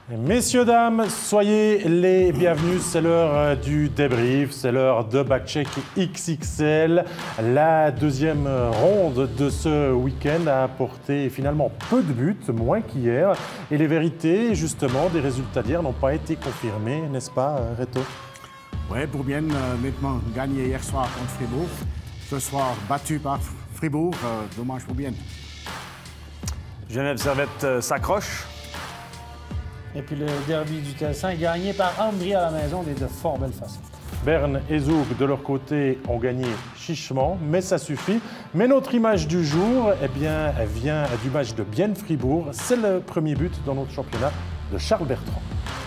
Messieurs, dames, soyez les bienvenus. C'est l'heure du débrief, c'est l'heure de Backcheck XXL. La deuxième ronde de ce week-end a apporté finalement peu de buts, moins qu'hier. Et les vérités, justement, des résultats d'hier n'ont pas été confirmés, n'est-ce pas, Reto? Oui, Bourbienne nettement gagné hier soir contre Fribourg. Ce soir, battu par Fribourg. Dommage pour Bourbienne. Genève Servette s'accroche. Et puis le derby du Tessin est gagné par Ambry à la maison de fort belle façon. Berne et Zoug, de leur côté, ont gagné chichement, mais ça suffit. Mais notre image du jour, eh bien, elle vient du match de Bienne-Fribourg. C'est le premier but dans notre championnat de Charles Bertrand.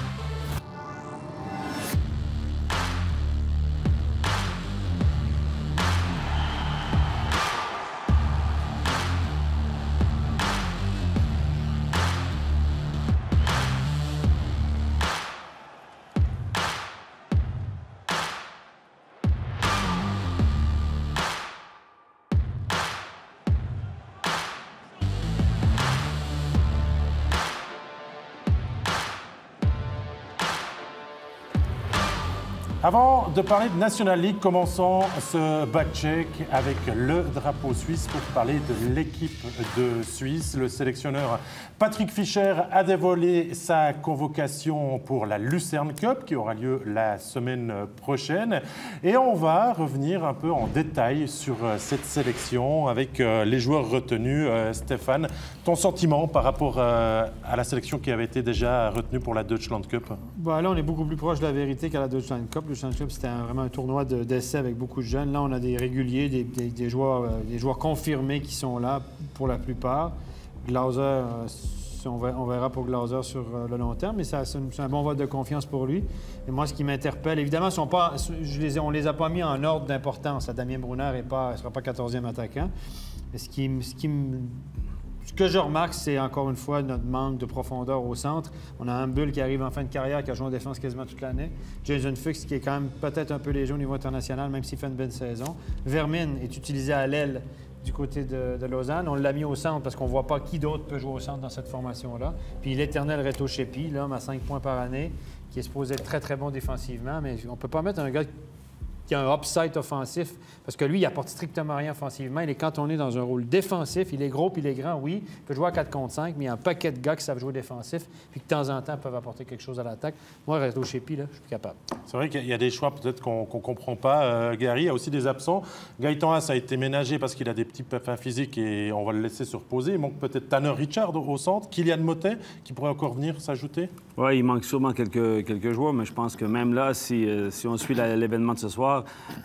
Avant de parler de National League, commençons ce backcheck avec le drapeau suisse pour parler de l'équipe de Suisse. Le sélectionneur Patrick Fischer a dévoilé sa convocation pour la Lucerne Cup qui aura lieu la semaine prochaine. Et on va revenir un peu en détail sur cette sélection avec les joueurs retenus. Stéphane, ton sentiment par rapport à la sélection qui avait été déjà retenue pour la Deutschland Cup? Bon, là, on est beaucoup plus proche de la vérité qu'à la Deutschland Cup. Le Deutschland Cup, c'était vraiment un tournoi d'essai avec beaucoup de jeunes. Là, on a des réguliers, des joueurs confirmés qui sont là pour la plupart. Glauser, on verra pour Glauser sur le long terme, mais c'est un bon vote de confiance pour lui. Et moi, ce qui m'interpelle, évidemment, on ne les a pas mis en ordre d'importance. Damien Brunner ne sera pas 14e attaquant. Mais ce que je remarque, c'est encore une fois notre manque de profondeur au centre. On a un Bull qui arrive en fin de carrière, qui a joué en défense quasiment toute l'année. Jason Fuchs, qui est quand même peut-être un peu léger au niveau international, même s'il fait une belle saison. Vermin est utilisé à l'aile du côté de Lausanne. On l'a mis au centre parce qu'on ne voit pas qui d'autre peut jouer au centre dans cette formation-là. Puis l'éternel Reto Shepi, l'homme à 5 points par année, qui est supposé être très, très bon défensivement, mais on ne peut pas mettre un gars qui a un upside offensif, parce que lui, il apporte strictement rien offensivement. Il est cantonné dans un rôle défensif. Il est gros puis il est grand, oui. Il peut jouer à 4 contre 5, mais il y a un paquet de gars qui savent jouer défensif puis de temps en temps peuvent apporter quelque chose à l'attaque. Moi, Reto Shepi, là, je suis plus capable. C'est vrai qu'il y a des choix peut-être qu'on ne comprend pas. Gary, il y a aussi des absents. Gaëtan Haas a été ménagé parce qu'il a des petits pépins physiques et on va le laisser se reposer. Il manque peut-être Tanner Richard au centre, Kylian Motet qui pourrait encore venir s'ajouter. Oui, il manque sûrement quelques joueurs, mais je pense que même là, si on suit l'événement de ce soir,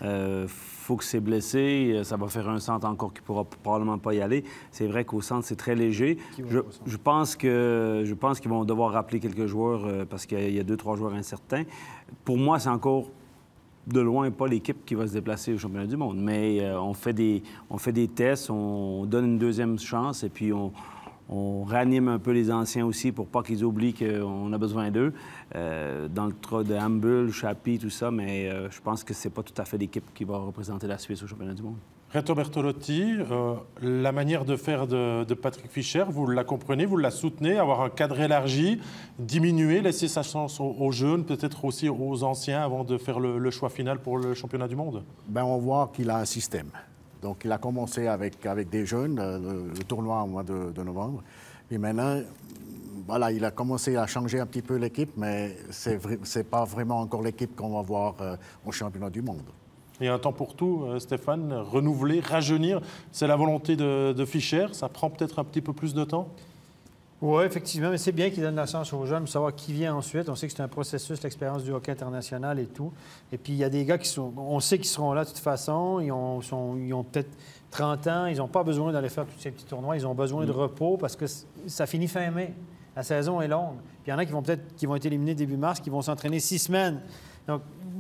Fuchs s'est blessé, ça va faire un centre encore qui ne pourra probablement pas y aller. C'est vrai qu'au centre, c'est très léger. Je pense qu'ils vont devoir rappeler quelques joueurs parce qu'il y a 2-3 joueurs incertains. Pour moi, c'est encore de loin pas l'équipe qui va se déplacer au championnat du monde, mais on fait des tests, on donne une deuxième chance et puis on réanime un peu les anciens aussi pour pas qu'ils oublient qu'on a besoin d'eux. Dans le cas de Hambull, Chapi, tout ça, mais je pense que c'est pas tout à fait l'équipe qui va représenter la Suisse au championnat du monde. Reto Bertolotti, la manière de faire de Patrick Fischer, vous la comprenez, vous la soutenez, avoir un cadre élargi, diminuer, laisser sa chance aux jeunes, peut-être aussi aux anciens avant de faire le choix final pour le championnat du monde? Ben, on voit qu'il a un système. Donc, il a commencé avec des jeunes, le tournoi au mois de novembre. Et maintenant, voilà, il a commencé à changer un petit peu l'équipe, mais c'est pas vraiment encore l'équipe qu'on va voir au championnat du monde. Il y a un temps pour tout, Stéphane, renouveler, rajeunir, c'est la volonté de Fischer. Ça prend peut-être un petit peu plus de temps? Oui, effectivement, mais c'est bien qu'il donne la chance aux jeunes de savoir qui vient ensuite. On sait que c'est un processus, l'expérience du hockey international et tout. Et puis, il y a des gars on sait qu'ils seront là de toute façon. Ils ont peut-être 30 ans. Ils n'ont pas besoin d'aller faire tous ces petits tournois. Ils ont besoin de repos parce que ça finit fin mai. La saison est longue. Puis, il y en a qui vont être éliminés début mars, qui vont s'entraîner 6 semaines. Donc,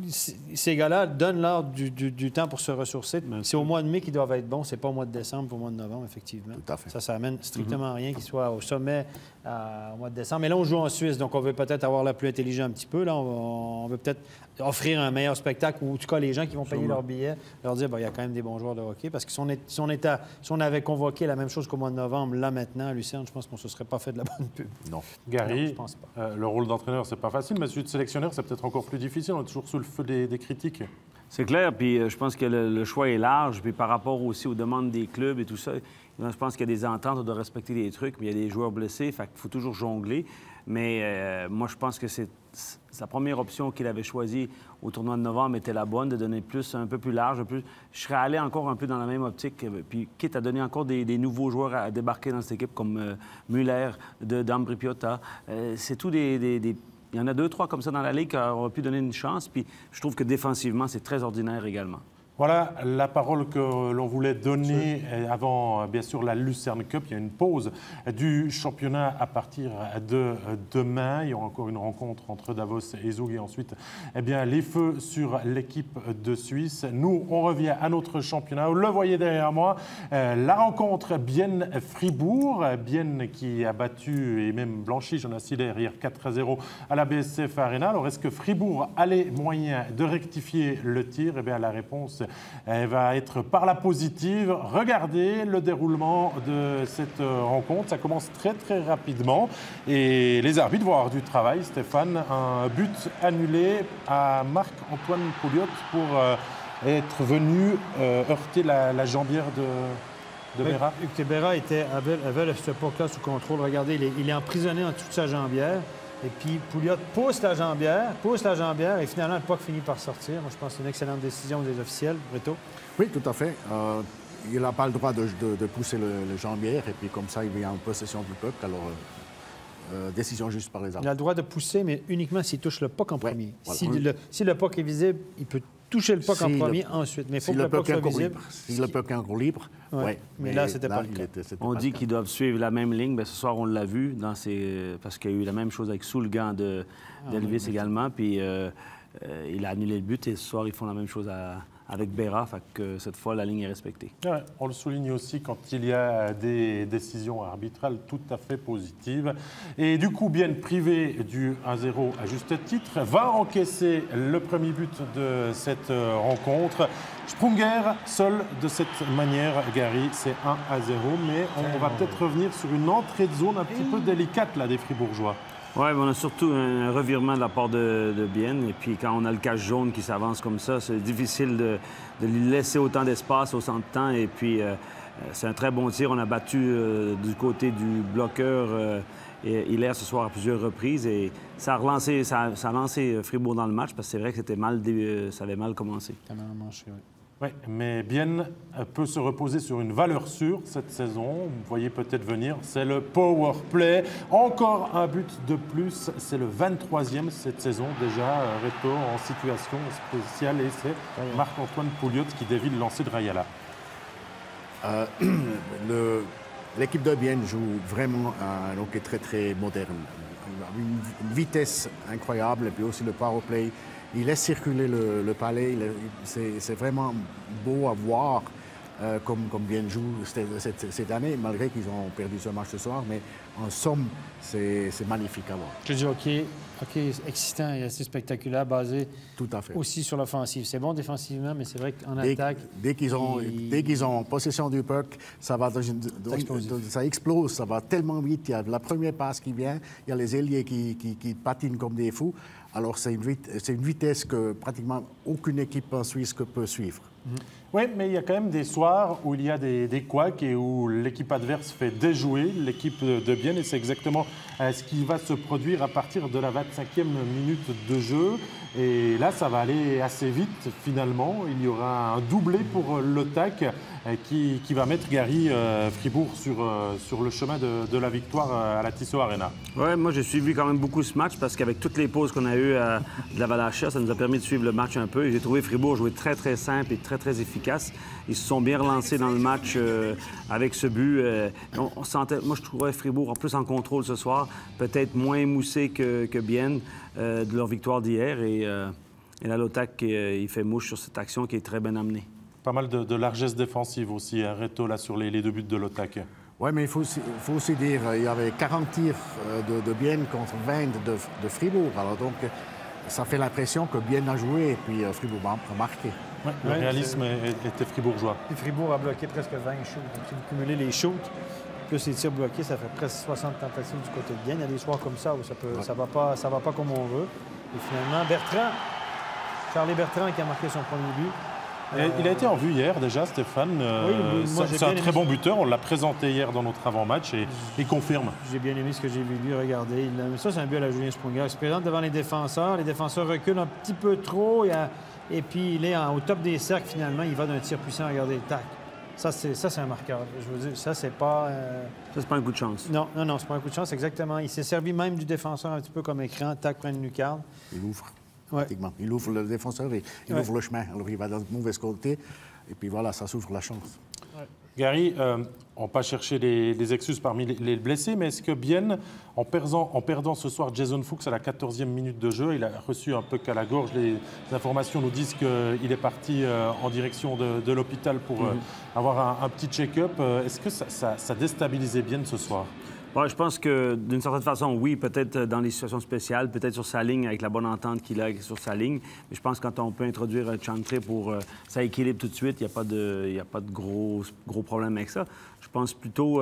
ces gars-là, donne-leur du temps pour se ressourcer. C'est au mois de mai qu'ils doivent être bons, c'est pas au mois de décembre, au mois de novembre, effectivement. Tout à fait. Ça amène strictement rien qu'ils soient au sommet au mois de décembre. Mais là, on joue en Suisse, donc on veut peut-être avoir l'air plus intelligent un petit peu. Là, on veut peut-être offrir un meilleur spectacle, ou en tout cas, les gens qui vont payer leur billet, leur dire, il y a quand même des bons joueurs de hockey. Parce que si on avait convoqué la même chose qu'au mois de novembre, là, maintenant, à Lucerne, je pense qu'on ne se serait pas fait de la bonne pub. Non. Gary, non, je pense pas. Le rôle d'entraîneur, c'est pas facile, mais celui de sélectionneur, c'est peut-être encore plus difficile. On est toujours sous le feu des critiques. C'est clair, puis je pense que le choix est large, puis par rapport aussi aux demandes des clubs et tout ça, je pense qu'il y a des ententes, on doit respecter des trucs, mais il y a des joueurs blessés, fait qu'il faut toujours jongler. Mais moi, je pense que c'est sa première option qu'il avait choisie au tournoi de novembre était la bonne, de donner un peu plus large. Je serais allé encore un peu dans la même optique, puis quitte à donner encore des nouveaux joueurs à débarquer dans cette équipe, comme Muller, d'Ambri Piotta. C'est tout il y en a 2, 3 comme ça dans la Ligue qui auraient pu donner une chance, puis je trouve que défensivement, c'est très ordinaire également. Voilà la parole que l'on voulait donner avant, bien sûr, la Lucerne Cup. Il y a une pause du championnat à partir de demain. Il y aura encore une rencontre entre Davos et Zug et ensuite, les feux sur l'équipe de Suisse. Nous, on revient à notre championnat. Vous le voyez derrière moi, la rencontre Bienne-Fribourg. Bienne qui a battu et même blanchi Jonas Hiller hier 4-0 à la BSF Arena. Alors, est-ce que Fribourg a les moyens de rectifier le tir? La réponse va être par la positive. Regardez le déroulement de cette rencontre. Ça commence très, très rapidement. Et les arbitres vont avoir du travail. Stéphane, un but annulé à Marc-Antoine Pouliot pour être venu heurter la jambière de Berra. Berra avait ce puck-là sous contrôle. Regardez, il est emprisonné en dessous de sa jambière. Et puis, Pouliot pousse la jambière, et finalement, le puck finit par sortir. Moi, je pense que c'est une excellente décision des officiels. Brito? Oui, tout à fait. Il n'a pas le droit de pousser le jambière, et puis comme ça, il vient en possession du puck. Alors, décision juste par les arbitres. Il a le droit de pousser, mais uniquement s'il touche le puck en premier. Voilà. Si le puck est visible, il peut toucher le puck en premier ensuite. Mais il faut que le puck soit visible. Si le puck est encore libre, oui. Mais là, c'était pas le cas. On dit qu'ils doivent suivre la même ligne. Bien, ce soir, on l'a vu parce qu'il y a eu la même chose avec Soulgan d'Elvis également. Puis il a annulé le but et ce soir, ils font la même chose avec Berra. Fait que cette fois, la ligne est respectée. Ouais, on le souligne aussi quand il y a des décisions arbitrales tout à fait positives. Et du coup, Bienne, privé du 1-0 à juste titre, va encaisser le premier but de cette rencontre. Sprunger, seul de cette manière, Gary, c'est 1-0. Mais on va peut-être revenir sur une entrée de zone un petit peu délicate là, des Fribourgeois. Oui, on a surtout un revirement de la part de Bienne. Et puis quand on a le cache jaune qui s'avance comme ça, c'est difficile de lui laisser autant d'espace au centre de temps. Et puis c'est un très bon tir. On a battu du côté du bloqueur Hiller ce soir à plusieurs reprises. Et ça a lancé Fribourg dans le match parce que c'est vrai que ça avait mal commencé. Ça a mal marché, oui. Oui, mais Bienne peut se reposer sur une valeur sûre cette saison. Vous voyez peut-être venir, c'est le power play. Encore un but de plus, c'est le 23e cette saison déjà. Reto en situation spéciale et c'est Marc-Antoine Pouliot qui dévie le lancer de Rayala. L'équipe de Bienne joue vraiment un hockey très, très moderne. Une vitesse incroyable et puis aussi le power play. Il laisse circuler le palais. C'est vraiment beau à voir comme Bienne joue cette année, malgré qu'ils ont perdu ce match ce soir. Mais en somme, c'est magnifique à voir. Je dis hockey excitant et assez spectaculaire, basé tout à fait aussi sur l'offensive. C'est bon défensivement, mais c'est vrai qu'en attaque... Dès qu'ils ont possession du puck, ça explose, ça va tellement vite. Il y a la première passe qui vient, il y a les ailiers qui patinent comme des fous. Alors, c'est une vitesse que pratiquement aucune équipe en Suisse peut suivre. Oui, mais il y a quand même des soirs où il y a des couacs et où l'équipe adverse fait déjouer l'équipe de Bienne. Et c'est exactement ce qui va se produire à partir de la 25e minute de jeu. Et là, ça va aller assez vite, finalement. Il y aura un doublé pour le TAC qui va mettre Gary Fribourg sur le chemin de la victoire à la Tissot Arena. Oui, moi, j'ai suivi quand même beaucoup ce match parce qu'avec toutes les pauses qu'on a eues de la Valachia, ça nous a permis de suivre le match un peu. Et j'ai trouvé Fribourg jouer très, très simple et très, très efficace. Ils se sont bien relancés dans le match avec ce but. On sentait, moi, je trouvais Fribourg en plus en contrôle ce soir, peut-être moins émoussé que Bienne de leur victoire d'hier. Et Et là, Lotac, il fait mouche sur cette action qui est très bien amenée. Pas mal de largesse défensive aussi, hein, Reto, là, sur les 2 buts de Lotac. Oui, mais il faut aussi dire il y avait 40 tirs de Bienne contre 20 de Fribourg. Alors donc, ça fait l'impression que Bienne a joué et puis Fribourg a marqué. Ouais, le réalisme était fribourgeois. Puis Fribourg a bloqué presque 20 shoots. Donc, si vous cumulez les shoots, plus les tirs bloqués, ça fait presque 60 tentatives du côté de Bienne. Il y a des soirs comme ça où ça va pas comme on veut. Et finalement, Charlie Bertrand qui a marqué son premier but. Il a été en vue hier déjà, Stéphane. C'est un très bon buteur. On l'a présenté hier dans notre avant-match et il confirme. J'ai bien aimé ce que j'ai vu lui. Regardez, ça c'est un but à la Julien Sprunger. Il se présente devant les défenseurs. Les défenseurs reculent un petit peu trop. Et puis il est au top des cercles finalement. Il va d'un tir puissant. Regardez le tac. Ça c'est un marqueur. Je veux dire, ça c'est pas... Ça, c'est pas un coup de chance. Non, c'est pas un coup de chance, exactement. Il s'est servi même du défenseur un petit peu comme écran. Tac, prend une lucarne. Il ouvre. Ouais. Il ouvre le défenseur et il ouvre le chemin. Alors il va dans le mauvais côté et puis voilà, ça s'ouvre la chance. Ouais. Gary, on va pas chercher les excuses parmi les blessés, mais est-ce que Bienne, en perdant ce soir Jason Fuchs à la 14e minute de jeu, il a reçu un peu qu'à la gorge, les informations nous disent qu'il est parti en direction de l'hôpital pour avoir un petit check-up. Est-ce que ça déstabilisait Bienne ce soir? Ouais, je pense que d'une certaine façon, oui, peut-être dans les situations spéciales, peut-être sur sa ligne, avec la bonne entente qu'il a sur sa ligne. Mais je pense que quand on peut introduire Chantrey pour ça équilibre tout de suite, il n'y a pas de gros problème avec ça. Je pense plutôt,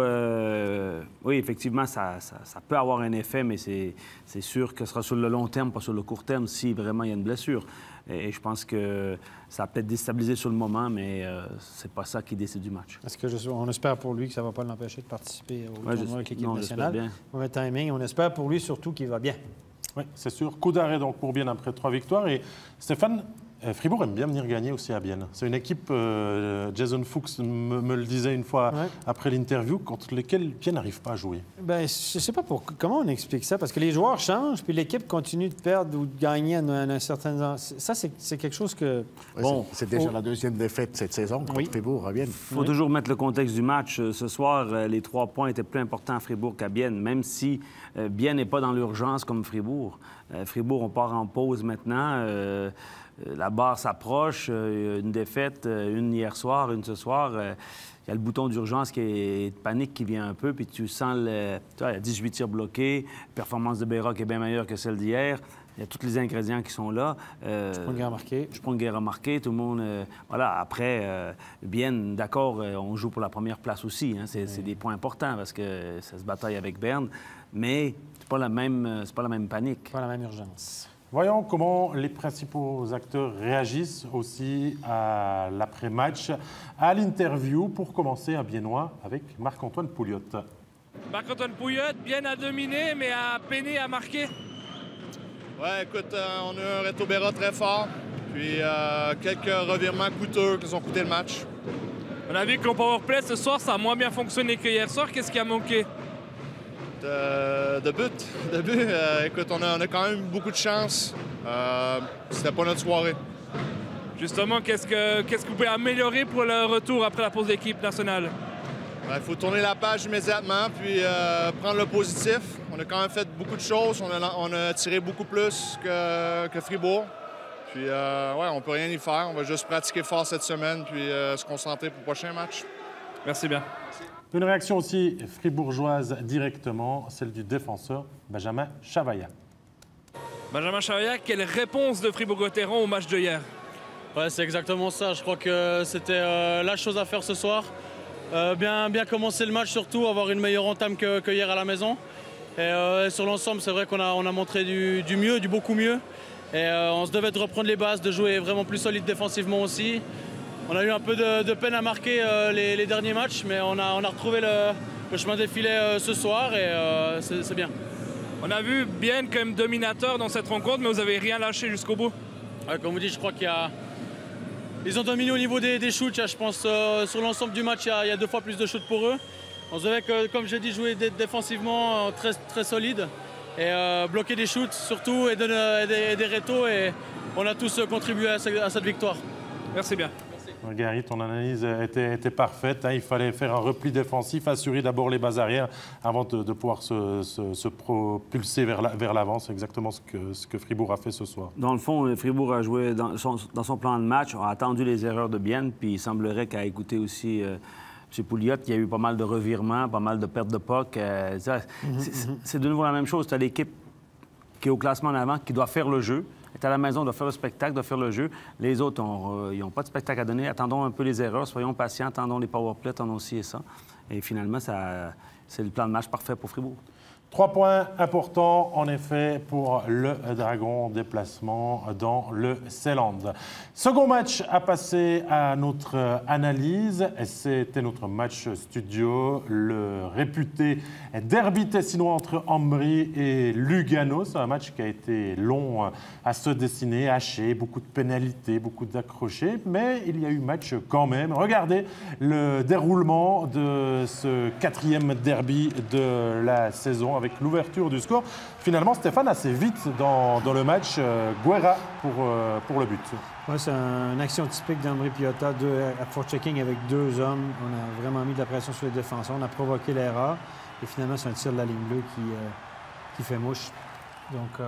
oui, effectivement, ça peut avoir un effet, mais c'est sûr que ce sera sur le long terme, pas sur le court terme, si vraiment il y a une blessure. Et je pense que ça a peut-être déstabilisé sur le moment, mais c'est pas ça qui décide du match. On espère pour lui que ça ne va pas l'empêcher de participer au tournoi avec l'équipe nationale. Bien. Timing. On espère pour lui surtout qu'il va bien. Oui, c'est sûr. Coup d'arrêt donc pour Bienne après 3 victoires. Et Stéphane, Fribourg aime bien venir gagner aussi à Bienne. C'est une équipe, Jason Fuchs me le disait une fois après l'interview, contre lesquelles Bienne n'arrive pas à jouer. Bien, je ne sais pas comment on explique ça, parce que les joueurs changent, puis l'équipe continue de perdre ou de gagner à un certain... Ça, c'est quelque chose que... Ouais, bon, c'est déjà la deuxième défaite cette saison contre Fribourg à Bienne. Il faut toujours mettre le contexte du match. Ce soir, les 3 points étaient plus importants à Fribourg qu'à Bienne, même si Bienne n'est pas dans l'urgence comme Fribourg. Fribourg, on part en pause maintenant. La barre s'approche, une défaite, une hier soir, une ce soir. Il y a le bouton d'urgence de panique qui vient un peu, puis tu sens il y a 18 tirs bloqués, la performance de Béra qui est bien meilleure que celle d'hier. Il y a tous les ingrédients qui sont là. Sprunger a marqué, tout le monde... voilà, après, bien, d'accord, on joue pour la première place aussi. Hein, c'est des points importants parce que ça se bataille avec Berne, mais c'est pas la même panique. Pas la même urgence. Voyons comment les principaux acteurs réagissent aussi à l'après-match, à l'interview. Pour commencer, un Biennois avec Marc-Antoine Pouliot. Marc-Antoine Pouliot, bien à dominer, mais à peiner à marquer. Ouais, écoute, on a eu un Reto Berra très fort, puis quelques revirements coûteux qui nous ont coûté le match. On a vu que le powerplay ce soir, ça a moins bien fonctionné que hier soir. Qu'est-ce qui a manqué? De but. Écoute, on a quand même beaucoup de chance. C'était pas notre soirée. Justement, qu'est-ce que vous pouvez améliorer pour le retour après la pause d'équipe nationale? Il faut tourner la page immédiatement, puis prendre le positif. On a quand même fait beaucoup de choses. On a tiré beaucoup plus que Fribourg. Puis, on peut rien y faire. On va juste pratiquer fort cette semaine, puis se concentrer pour le prochain match. Merci bien. Une réaction aussi fribourgeoise directement, celle du défenseur Benjamin Chavaya. Benjamin Chavaya, quelle réponse de Fribourg-Gotteron au match de hier? Ouais, c'est exactement ça. Je crois que c'était la chose à faire ce soir. Bien commencer le match, surtout avoir une meilleure entame que hier à la maison. Et sur l'ensemble, c'est vrai qu'on a montré du mieux, du beaucoup mieux. Et on se devait de reprendre les bases, de jouer vraiment plus solide défensivement aussi. On a eu un peu de peine à marquer les derniers matchs, mais on a retrouvé le chemin des filets ce soir et c'est bien. On a vu Bienne quand même dominateur dans cette rencontre, mais vous n'avez rien lâché jusqu'au bout. Ouais, comme vous dites, je crois ils ont dominé au niveau des shoots. Je pense sur l'ensemble du match, il y a 2 fois plus de shoots pour eux. On se devait, comme j'ai dit, jouer défensivement très, très solide et bloquer des shoots surtout et des rétos. Et on a tous contribué à cette victoire. Merci bien. Merci. Gary, ton analyse était parfaite. Hein. Il fallait faire un repli défensif, assurer d'abord les bases arrière avant de pouvoir se propulser vers l'avant. C'est exactement ce que Fribourg a fait ce soir. Dans le fond, Fribourg a joué dans son plan de match, a attendu les erreurs de Bienne, puis il semblerait qu'à écouter aussi M. Pouliot, qu'il y a eu pas mal de revirements, pas mal de pertes de puck. C'est de nouveau la même chose. Tu as l'équipe qui est au classement en avant, qui doit faire le jeu. Elle est à la maison, doit faire le spectacle, doit faire le jeu. Les autres, ils n'ont pas de spectacle à donner. Attendons un peu les erreurs, soyons patients, attendons les powerplays, attendons ci et ça. Et finalement, c'est le plan de match parfait pour Fribourg. 3 points importants, en effet, pour le Dragon, déplacement dans le Seeland. Second match à passer à notre analyse, c'était notre match studio, le réputé derby tessinois entre Ambry et Lugano. C'est un match qui a été long à se dessiner, haché, beaucoup de pénalités, beaucoup d'accrochés, mais il y a eu match quand même. Regardez le déroulement de ce 4e derby de la saison avec l'ouverture du score. Finalement, Stéphane, assez vite dans le match, Guerra pour le but. Ouais, c'est une action typique d'Ambry Piotta, forechecking avec 2 hommes. On a vraiment mis de la pression sur les défenseurs. On a provoqué l'erreur. Et finalement, c'est un tir de la ligne bleue qui fait mouche. Donc,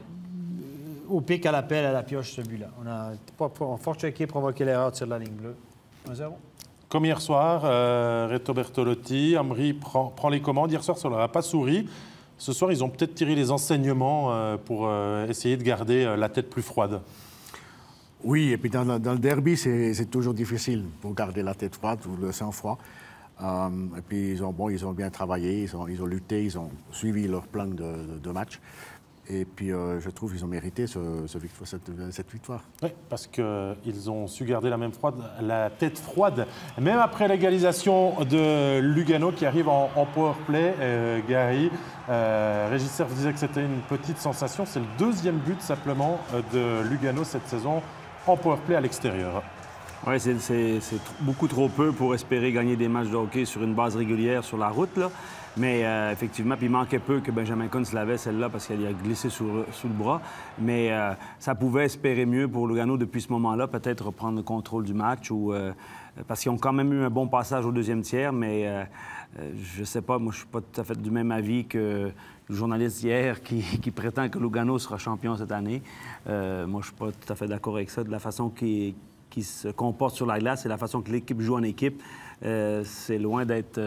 au pic, à l'appel, à la pioche, ce but-là. On a forechecké, provoqué l'erreur, tir de la ligne bleue. 1-0. Comme hier soir, Reto Bertolotti, Ambry prend les commandes. Hier soir, ça ne leur a pas souri. Ce soir, ils ont peut-être tiré les enseignements pour essayer de garder la tête plus froide. Oui, et puis dans le derby, c'est toujours difficile pour garder la tête froide ou le sang-froid. Et puis ils ont bien travaillé, ils ont lutté, ils ont suivi leur plan de match. Et puis, je trouve qu'ils ont mérité cette victoire. Oui, parce qu'ils ont su garder la tête froide, même après l'égalisation de Lugano qui arrive en powerplay. Gary, Régis Serf disait que c'était une petite sensation. C'est le 2e but simplement de Lugano cette saison en powerplay à l'extérieur. Oui, c'est beaucoup trop peu pour espérer gagner des matchs de hockey sur une base régulière sur la route, là. Mais effectivement, puis il manquait peu que Benjamin Kohn se lavait celle-là parce qu'elle a glissé sous le bras. Mais ça pouvait espérer mieux pour Lugano depuis ce moment-là, peut-être reprendre le contrôle du match parce qu'ils ont quand même eu un bon passage au 2e tiers, mais je ne sais pas, moi je ne suis pas tout à fait du même avis que le journaliste hier qui prétend que Lugano sera champion cette année. Moi, je ne suis pas tout à fait d'accord avec ça, de la façon qui se comporte sur la glace et la façon que l'équipe joue en équipe. C'est loin d'être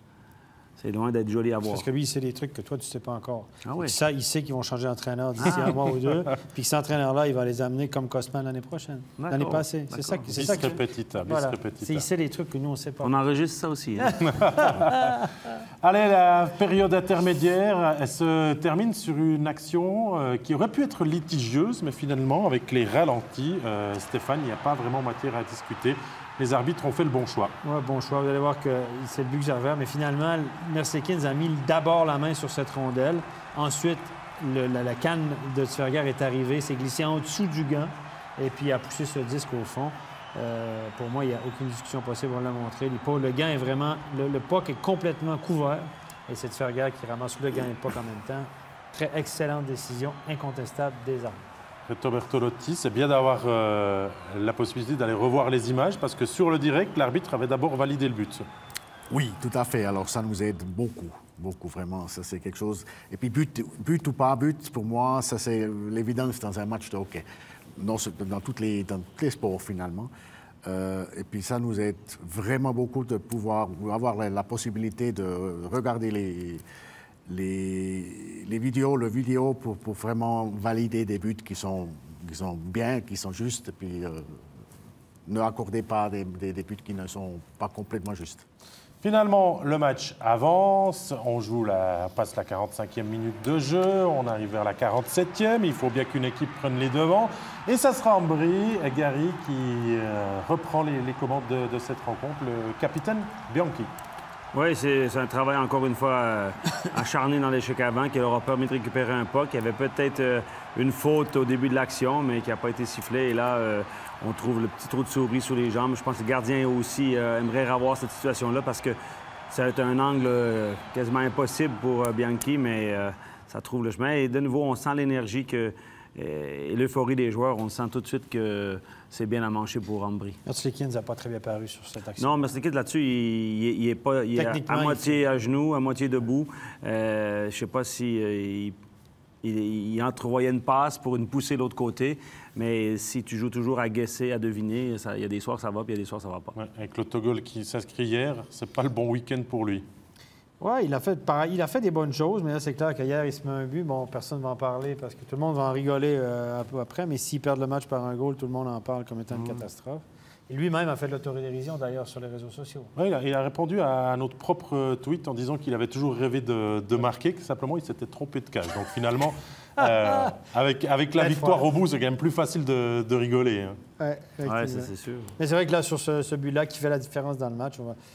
joli à voir. Parce que lui, il sait des trucs que toi, tu ne sais pas encore. Ah oui. Ça, il sait qu'ils vont changer d'entraîneur d'ici un mois ou 2. Puis que cet entraîneur-là, il va les amener comme Cosman l'année prochaine. L'année passée. C'est ça qui... Voilà. Il sait des trucs que nous, on ne sait pas. On enregistre ça aussi. Hein? Allez, la période intermédiaire, elle se termine sur une action qui aurait pu être litigieuse, mais finalement, avec les ralentis, Stéphane, il n'y a pas vraiment matière à discuter. Les arbitres ont fait le bon choix. Oui, bon choix. Vous allez voir que c'est le but que j'avais. Mais finalement, Mersekins a mis d'abord la main sur cette rondelle. Ensuite, la canne de Tsverger est arrivée, s'est glissée en dessous du gant et puis a poussé ce disque au fond. Pour moi, il n'y a aucune discussion possible, on l'a montré. Le gant est vraiment... Le puck est complètement couvert. Et c'est Tsverger qui ramasse le gant et le puck en même temps. Très excellente décision, incontestable des arbitres. Reto Bertolotti, c'est bien d'avoir la possibilité d'aller revoir les images parce que sur le direct, l'arbitre avait d'abord validé le but. Oui, tout à fait. Alors ça nous aide beaucoup vraiment. Ça, c'est quelque chose... Et puis but ou pas but, pour moi, ça c'est l'évidence dans un match de hockey. Dans tous les sports, finalement. Et puis ça nous aide vraiment beaucoup de pouvoir avoir la possibilité de regarder les vidéos, le vidéo pour vraiment valider des buts qui sont bien, qui sont justes, et puis ne accorder pas des buts qui ne sont pas complètement justes. Finalement, le match avance, on passe la 45e minute de jeu, on arrive vers la 47e, il faut bien qu'une équipe prenne les devants, et ça sera Ambry, Gary, qui reprend les commandes de cette rencontre, le capitaine Bianchi. Oui, c'est un travail, encore une fois, acharné dans l'échec avant, qui leur a permis de récupérer un puck. Il y avait peut-être une faute au début de l'action, mais qui n'a pas été sifflée. Et là, on trouve le petit trou de souris sous les jambes. Je pense que le gardien aussi aimerait revoir cette situation-là parce que ça va être un angle quasiment impossible pour Bianchi, mais ça trouve le chemin. Et de nouveau, on sent l'énergie que Et l'euphorie des joueurs, on sent tout de suite que c'est bien à manger pour Ambry. Merzlikins n'a pas très bien paru sur cette action. Non, Merzlikins, là-dessus, il est à moitié à genoux, à moitié debout. Je ne sais pas si il entrevoyait une passe pour une poussée de l'autre côté. Mais si tu joues toujours à guesser, à deviner, il y a des soirs que ça va, puis il y a des soirs que ça va pas. Ouais, avec le Togol qui s'inscrit hier, c'est pas le bon week-end pour lui. Oui, il a fait des bonnes choses, mais là, c'est clair qu'hier, il se met un but. Bon, personne ne va en parler parce que tout le monde va en rigoler un peu après, mais s'il perd le match par un goal, tout le monde en parle comme étant une catastrophe. Et lui-même a fait de l'autodérision, d'ailleurs, sur les réseaux sociaux. Oui, il a répondu à notre propre tweet en disant qu'il avait toujours rêvé de marquer, que simplement, il s'était trompé de cage. Donc, finalement, avec la victoire au bout, c'est quand même plus facile de rigoler. Hein. Oui, c'est sûr. Mais c'est vrai que là, sur ce but-là, qui fait la différence dans le match,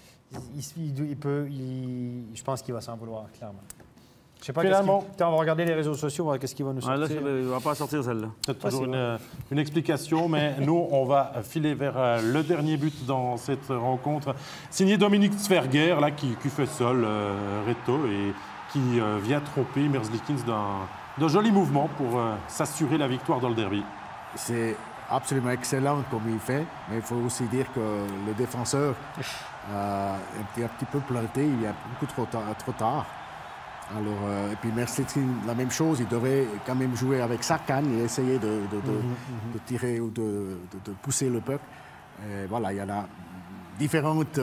je pense qu'il va s'en vouloir, clairement. Je sais pas. Finalement, on va regarder les réseaux sociaux, on va voir qu'est-ce qu'il va nous sortir. Là, il ne va pas sortir celle-là. C'est toujours une explication, mais nous, on va filer vers le dernier but dans cette rencontre. Signé Dominique Zwerger, là, qui fait seul Reto et qui vient tromper Merzlikins d'un joli mouvement pour s'assurer la victoire dans le derby. C'est absolument excellent comme il fait, mais il faut aussi dire que le défenseur était un petit peu planté, il y a beaucoup trop tard. Alors, et puis Merzlikins, la même chose, il devrait quand même jouer avec sa canne et essayer de tirer ou de pousser le puck. Et voilà, il y en a différentes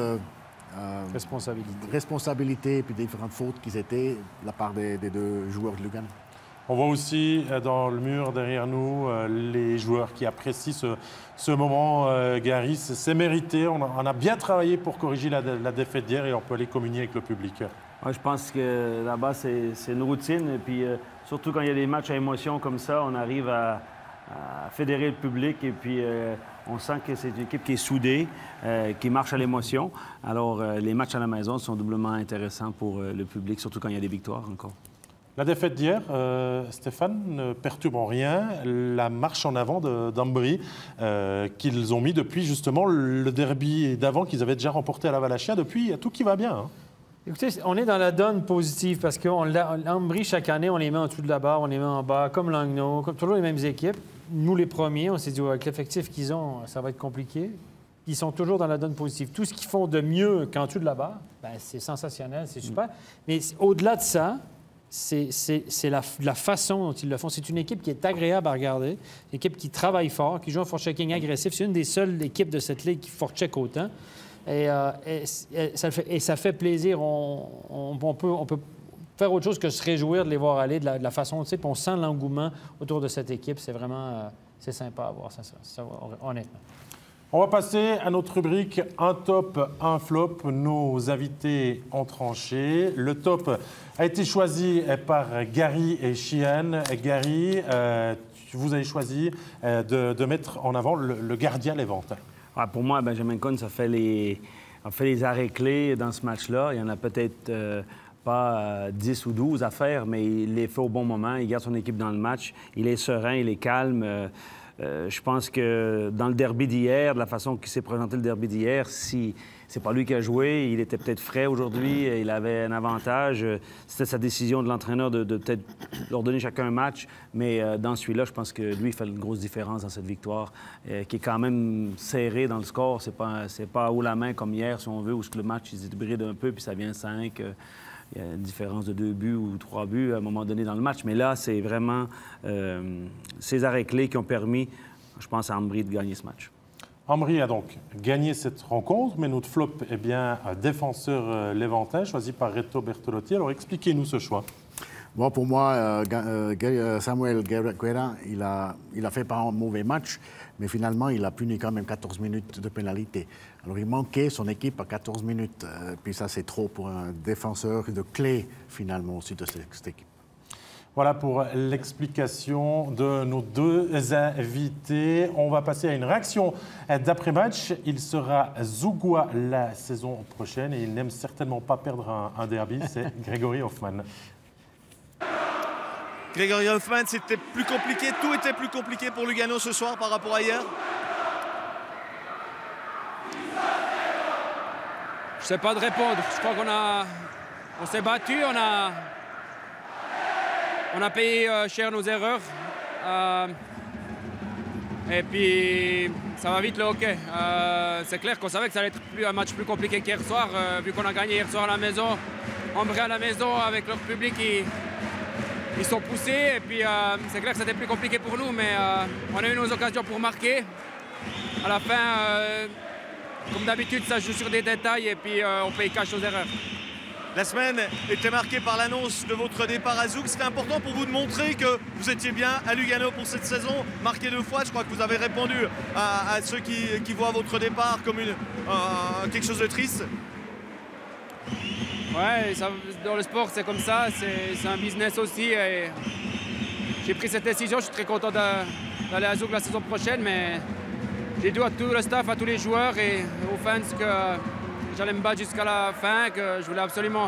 responsabilités et puis différentes fautes qui étaient de la part des deux joueurs de Lugano. On voit aussi dans le mur derrière nous les joueurs qui apprécient ce moment. Gary, c'est mérité. On a bien travaillé pour corriger la défaite d'hier et on peut aller communier avec le public. Ouais, je pense que là-bas, c'est une routine. Et puis, surtout quand il y a des matchs à émotion comme ça, on arrive à fédérer le public. Et puis, on sent que c'est une équipe qui est soudée, qui marche à l'émotion. Alors, les matchs à la maison sont doublement intéressants pour le public, surtout quand il y a des victoires encore. La défaite d'hier, Stéphane, ne perturbe en rien la marche en avant d'Ambry qu'ils ont mis depuis justement le derby d'avant qu'ils avaient déjà remporté à la Valachia. Depuis, il y a tout qui va bien. Hein. Écoutez, on est dans la donne positive parce qu'Ambry, chaque année, on les met en dessous de la barre, on les met en bas, comme Langnau, comme toujours les mêmes équipes. Nous, les premiers, on s'est dit, avec l'effectif qu'ils ont, ça va être compliqué. Ils sont toujours dans la donne positive. Tout ce qu'ils font de mieux qu'en dessous de la barre, c'est sensationnel, c'est super. Mais au-delà de ça, c'est la façon dont ils le font. C'est une équipe qui est agréable à regarder, une équipe qui travaille fort, qui joue un forechecking agressif. C'est une des seules équipes de cette ligue qui forecheck autant. Et ça fait plaisir. On peut faire autre chose que se réjouir de les voir aller de la façon, tu sais, puis on sent l'engouement autour de cette équipe. C'est vraiment c'est sympa à voir, ça, honnêtement. On va passer à notre rubrique un top, un flop. Nos invités ont tranché. Le top a été choisi par Gary et Sheehan. Gary, vous avez choisi de mettre en avant le gardien Léventin. Ah, pour moi, Benjamin Cohn, ça fait les arrêts clés dans ce match-là. Il y en a peut-être pas 10 ou 12 à faire, mais il les fait au bon moment. Il garde son équipe dans le match. Il est serein, il est calme. Je pense que dans le derby d'hier, de la façon qu'il s'est présenté le derby d'hier, si c'est pas lui qui a joué, il était peut-être frais aujourd'hui, il avait un avantage. C'était sa décision de l'entraîneur de peut-être leur donner chacun un match. Mais dans celui-là, je pense que lui, il fait une grosse différence dans cette victoire, qui est quand même serrée dans le score. C'est pas haut la main comme hier, si on veut, où le match il s'hybride un peu, puis ça vient 5. Il y a une différence de 2 buts ou 3 buts à un moment donné dans le match. Mais là, c'est vraiment ces arrêts clés qui ont permis, je pense, à Ambry de gagner ce match. Ambry a donc gagné cette rencontre, mais notre flop est bien un défenseur léventin, choisi par Reto Bertolotti. Alors, expliquez-nous ce choix. Bon, pour moi, Samuel Guerra, il a fait pas un mauvais match, mais finalement, il a puni quand même 14 minutes de pénalité. Alors, il manquait son équipe à 14 minutes. Puis ça, c'est trop pour un défenseur de clé, finalement, aussi de cette équipe. Voilà pour l'explication de nos deux invités. On va passer à une réaction d'après-match. Il sera Zougoua la saison prochaine et il n'aime certainement pas perdre un derby. C'est Grégory Hoffman. Grégory Hoffman, c'était plus compliqué. Tout était plus compliqué pour Lugano ce soir par rapport à hier. Je ne sais pas de répondre. Je crois qu'on s'est battu, on a payé cher nos erreurs. Et puis, ça va vite le hockey. C'est clair qu'on savait que ça allait être un match plus compliqué qu'hier soir, vu qu'on a gagné hier soir à la maison. Embré à la maison avec leur public, ils sont poussés. Et puis, c'est clair que c'était plus compliqué pour nous, mais on a eu nos occasions pour marquer. À la fin, comme d'habitude, ça joue sur des détails et puis on paye cash aux erreurs. La semaine était marquée par l'annonce de votre départ à Zouk. C'était important pour vous de montrer que vous étiez bien à Lugano pour cette saison, marqué 2 fois. Je crois que vous avez répondu à ceux qui voient votre départ comme quelque chose de triste. Ouais, dans le sport, c'est comme ça. C'est un business aussi. J'ai pris cette décision. Je suis très content d'aller à Zouk la saison prochaine, mais j'ai dit à tout le staff, à tous les joueurs et aux fans que j'allais me battre jusqu'à la fin, que je voulais absolument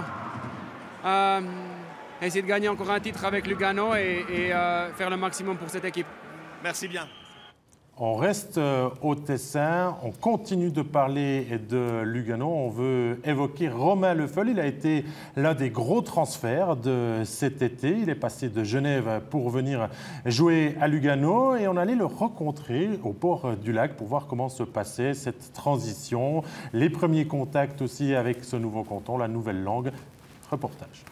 essayer de gagner encore un titre avec Lugano et faire le maximum pour cette équipe. Merci bien. On reste au Tessin, on continue de parler de Lugano. On veut évoquer Romain Leffel. Il a été l'un des gros transferts de cet été. Il est passé de Genève pour venir jouer à Lugano et on allait le rencontrer au port du lac pour voir comment se passait cette transition, les premiers contacts aussi avec ce nouveau canton, la nouvelle langue. Reportage.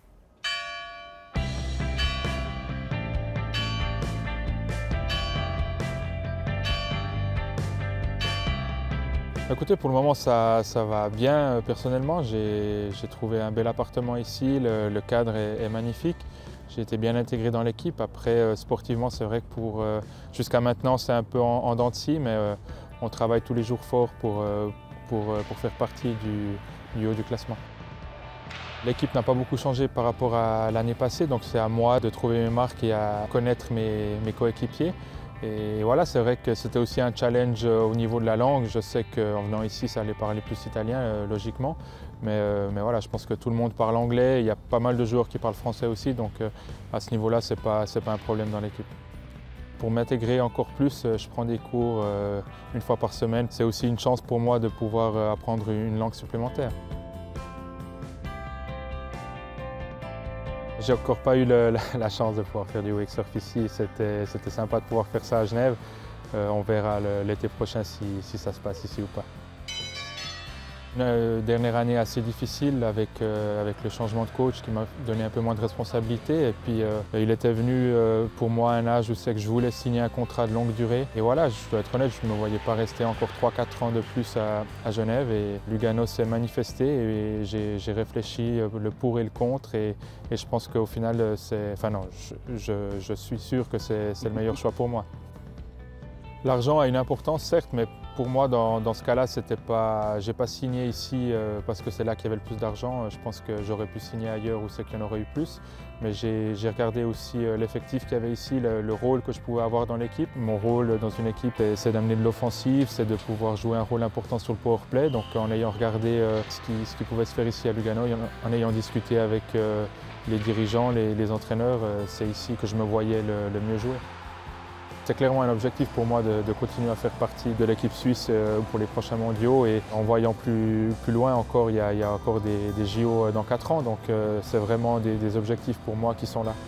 Écoutez, pour le moment, ça va bien. Personnellement, j'ai trouvé un bel appartement ici. Le cadre est magnifique. J'ai été bien intégré dans l'équipe. Après, sportivement, c'est vrai que jusqu'à maintenant, c'est un peu en dents de scie, mais on travaille tous les jours fort pour faire partie du haut du classement. L'équipe n'a pas beaucoup changé par rapport à l'année passée, donc c'est à moi de trouver mes marques et à connaître mes coéquipiers. Et voilà, c'est vrai que c'était aussi un challenge au niveau de la langue. Je sais qu'en venant ici, ça allait parler plus italien, logiquement. Mais voilà, je pense que tout le monde parle anglais. Il y a pas mal de joueurs qui parlent français aussi. Donc à ce niveau-là, ce n'est pas un problème dans l'équipe. Pour m'intégrer encore plus, je prends des cours 1 fois par semaine. C'est aussi une chance pour moi de pouvoir apprendre une langue supplémentaire. J'ai encore pas eu la chance de pouvoir faire du wake surf ici. C'était sympa de pouvoir faire ça à Genève. On verra l'été prochain si ça se passe ici ou pas. Une dernière année assez difficile avec le changement de coach qui m'a donné un peu moins de responsabilité. Et puis il était venu pour moi à un âge où c'est que je voulais signer un contrat de longue durée. Et voilà, je dois être honnête, je ne me voyais pas rester encore 3-4 ans de plus à Genève. Et Lugano s'est manifesté et j'ai réfléchi le pour et le contre. Et je pense qu'au final, je suis sûr que c'est le meilleur choix pour moi. L'argent a une importance, certes, mais pour moi, dans ce cas-là, j'ai pas signé ici parce que c'est là qu'il y avait le plus d'argent. Je pense que j'aurais pu signer ailleurs où c'est qu'il y en aurait eu plus. Mais j'ai regardé aussi l'effectif qu'il y avait ici, le rôle que je pouvais avoir dans l'équipe. Mon rôle dans une équipe, c'est d'amener de l'offensive, c'est de pouvoir jouer un rôle important sur le power play. Donc en ayant regardé ce qui pouvait se faire ici à Lugano, en ayant discuté avec les dirigeants, les entraîneurs, c'est ici que je me voyais le mieux jouer. C'est clairement un objectif pour moi de continuer à faire partie de l'équipe suisse pour les prochains mondiaux. Et en voyant plus loin encore, il y a encore des JO dans 4 ans. Donc c'est vraiment des objectifs pour moi qui sont là.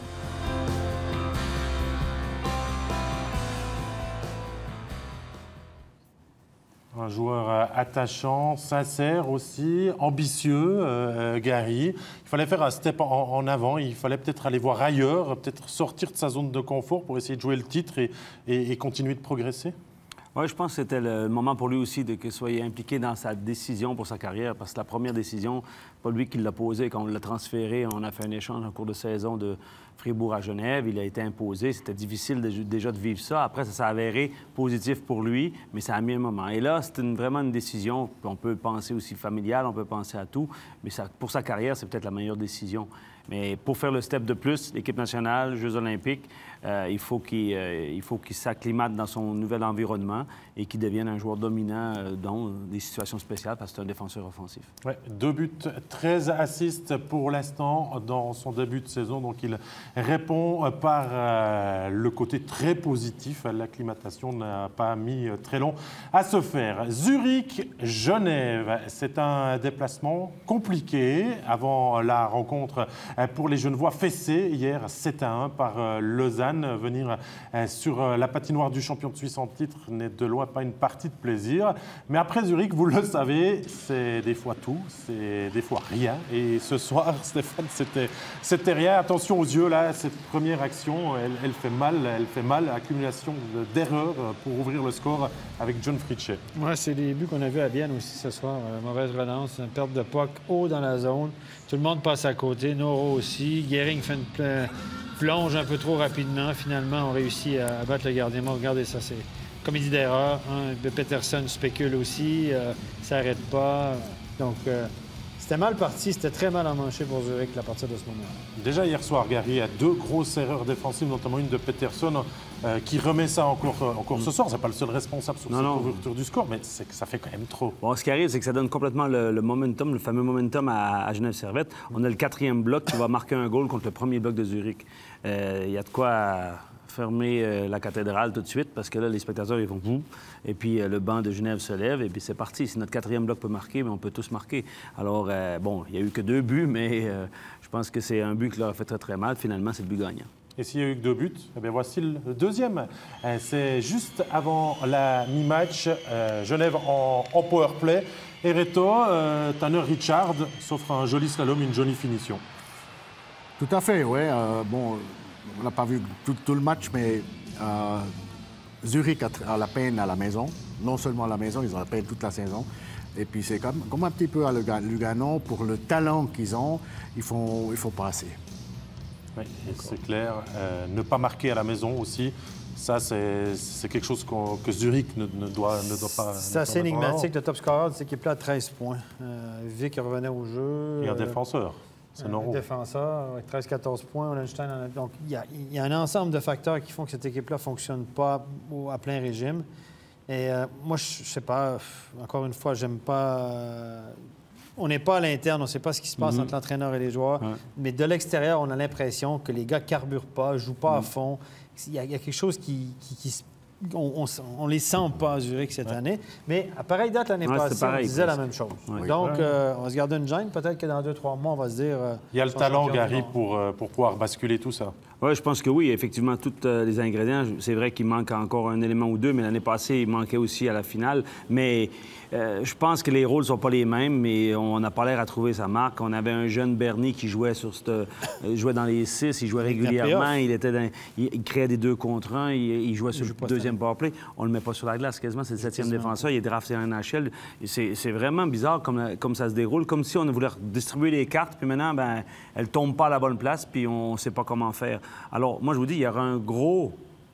Un joueur attachant, sincère aussi, ambitieux, Gary. Il fallait faire un step en avant, il fallait peut-être aller voir ailleurs, peut-être sortir de sa zone de confort pour essayer de jouer le titre et continuer de progresser. Oui, je pense que c'était le moment pour lui aussi qu'il soit impliqué dans sa décision pour sa carrière, parce que la première décision, pas lui qui l'a posée. Quand on l'a transféré, on a fait un échange en cours de saison de Fribourg à Genève. Il a été imposé. C'était difficile déjà de vivre ça. Après, ça s'est avéré positif pour lui, mais ça a mis un moment. Et là, c'était vraiment une décision. On peut penser aussi familiale, on peut penser à tout, mais pour sa carrière, c'est peut-être la meilleure décision. Mais pour faire le step de plus, l'équipe nationale, Jeux olympiques, il faut qu'il s'acclimate dans son nouvel environnement et qu'il devienne un joueur dominant dans des situations spéciales parce que c'est un défenseur offensif. Ouais, 2 buts, 13 assists pour l'instant dans son début de saison. Donc il répond par le côté très positif. L'acclimatation n'a pas mis très long à se faire. Zurich-Genève, c'est un déplacement compliqué avant la rencontre pour les Genevois fessés hier 7-1 par Lausanne. Lausanne. Venir sur la patinoire du champion de Suisse en titre n'est de loin pas une partie de plaisir. Mais après Zurich, vous le savez, c'est des fois tout, c'est des fois rien. Et ce soir, Stéphane, c'était rien. Attention aux yeux, là, cette première action, elle fait mal. Accumulation d'erreurs pour ouvrir le score avec John Fritschet. Ouais, c'est les buts qu'on a vus à Vienne aussi ce soir. Mauvaise relance, une perte de puck haut dans la zone. Tout le monde passe à côté, Noro aussi. Gehring fait une plonge un peu trop rapidement. Finalement, on réussit à battre le gardien. Regardez ça, c'est comédie d'erreur. Hein. Peterson spécule aussi, ça n'arrête pas. Donc, c'était mal parti, c'était très mal emmanché pour Zurich à partir de ce moment-là. Déjà hier soir, Gary a 2 grosses erreurs défensives, notamment une de Peterson qui remet ça encore ce soir. C'est pas le seul responsable sur cette ouverture du score, mais c'est que ça fait quand même trop. Bon, ce qui arrive, c'est que ça donne complètement le momentum, le fameux momentum à Genève Servette. On a le 4e bloc qui va marquer un goal contre le premier bloc de Zurich. Il y a de quoi fermer la cathédrale tout de suite parce que là, les spectateurs, ils vont boum. Et puis, le banc de Genève se lève et puis c'est parti. Si notre 4e bloc peut marquer, bien, on peut tous marquer. Alors, bon, il n'y a eu que 2 buts, mais je pense que c'est un but qui leur a fait très, très mal. Finalement, c'est le but gagnant. Et s'il n'y a eu que 2 buts, eh bien, voici le deuxième. C'est juste avant la mi-match, Genève en power play. Et Reto, Tanner Richard s'offre un joli slalom, une jolie finition. Tout à fait, oui. Bon, on n'a pas vu tout le match, mais Zurich a la peine à la maison. Non seulement à la maison, ils ont la peine toute la saison. Et puis c'est comme un petit peu à Lugano, pour le talent qu'ils ont, il faut passer. Oui, c'est clair. Ne pas marquer à la maison aussi, ça c'est quelque chose que Zurich ne doit pas... C'est assez énigmatique. Le top scorer de cette équipe-là a 13 points. Vic revenait au jeu. Et un défenseur. C'est un défenseur avec 13-14 points. Donc, il y a un ensemble de facteurs qui font que cette équipe-là ne fonctionne pas à plein régime. Et moi, je ne sais pas, encore une fois, j'aime pas... on n'est pas à l'interne, on ne sait pas ce qui se passe entre l'entraîneur et les joueurs. Ouais. Mais de l'extérieur, on a l'impression que les gars ne carburent pas, ne jouent pas à fond. Il y a quelque chose qui on ne les sent pas à Zurich cette année. Mais à pareille date, l'année passée, on disait la même chose. Ouais. Donc, on va se garder une gêne. Peut-être que dans 2-3 mois, on va se dire... il y a le talent, Gary, pour pouvoir basculer tout ça. Oui, je pense que oui. Effectivement, tous les ingrédients. C'est vrai qu'il manque encore un élément ou deux, mais l'année passée, il manquait aussi à la finale. Mais je pense que les rôles ne sont pas les mêmes, mais on n'a pas l'air à trouver sa marque. On avait un jeune Bernie qui jouait jouait dans les 6, il jouait régulièrement, il créait des 2 contre 1, il jouait sur le deuxième powerplay. On ne le met pas sur la glace, quasiment, c'est le 7e défenseur, il est drafté en NHL. C'est vraiment bizarre comme ça se déroule, comme si on voulait distribuer les cartes, puis maintenant, ben, elles ne tombent pas à la bonne place, puis on ne sait pas comment faire. Alors, moi, je vous dis, il y aura un gros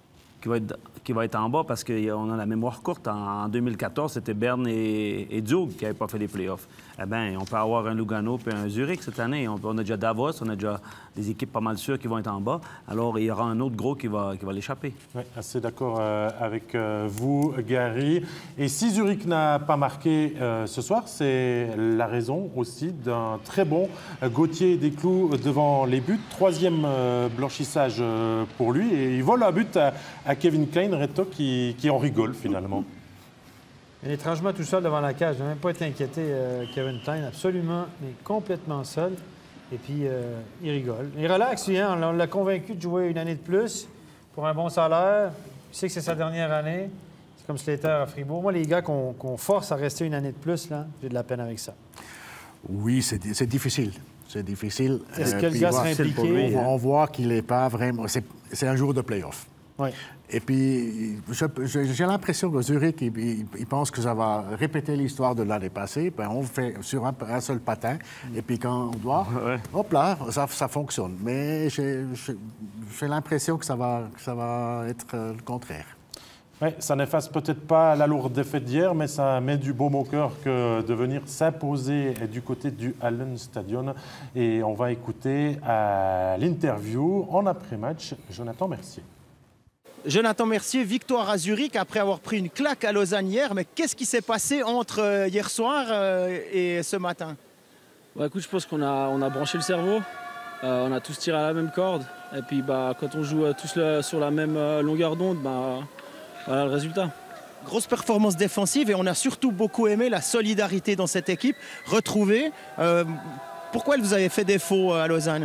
qui va être en bas parce qu'on a la mémoire courte. En 2014, c'était Berne et Zug qui n'avaient pas fait les playoffs. Eh bien, on peut avoir un Lugano puis un Zurich cette année. On a déjà Davos, on a déjà des équipes pas mal sûres qui vont être en bas. Alors, il y aura un autre gros qui va l'échapper. Oui, assez d'accord avec vous, Gary. Et si Zurich n'a pas marqué ce soir, c'est la raison aussi d'un très bon Gauthier Desclous devant les buts. 3e blanchissage pour lui. Et il vole un but à Kevin Klein, Reto, qui en rigole finalement. Il est étrangement tout seul devant la cage. Il n'a même pas été inquiété, Kevin Klein, absolument, mais complètement seul. Et puis, il rigole. Il relaxe, lui, hein? On l'a convaincu de jouer une année de plus pour un bon salaire. Il sait que c'est sa dernière année. C'est comme Slater à Fribourg. Moi, les gars qu'on force à rester une année de plus, là, j'ai de la peine avec ça. Oui, c'est difficile. C'est difficile. Est-ce que le gars serait impliqué? On voit qu'il n'est pas vraiment... C'est un jour de play-off. Oui. Et puis, j'ai l'impression que Zurich, il pense que ça va répéter l'histoire de l'année passée. Ben, on fait sur un seul patin. Et puis, quand on doit, hop là, ça fonctionne. Mais j'ai l'impression que ça va être le contraire. Oui, ça n'efface peut-être pas la lourde défaite d'hier, mais ça met du baume au cœur que de venir s'imposer du côté du Hallenstadion. Et on va écouter l'interview en après-match, Jonathan Mercier. Jonathan Mercier, victoire à Zurich après avoir pris une claque à Lausanne hier. Mais qu'est-ce qui s'est passé entre hier soir et ce matin? Bah, écoute, je pense qu'on a branché le cerveau. On a tous tiré à la même corde. Et puis quand on joue tous sur la même longueur d'onde, voilà le résultat. Grosse performance défensive et on a surtout beaucoup aimé la solidarité dans cette équipe retrouvée. Pourquoi elle vous avait fait défaut à Lausanne?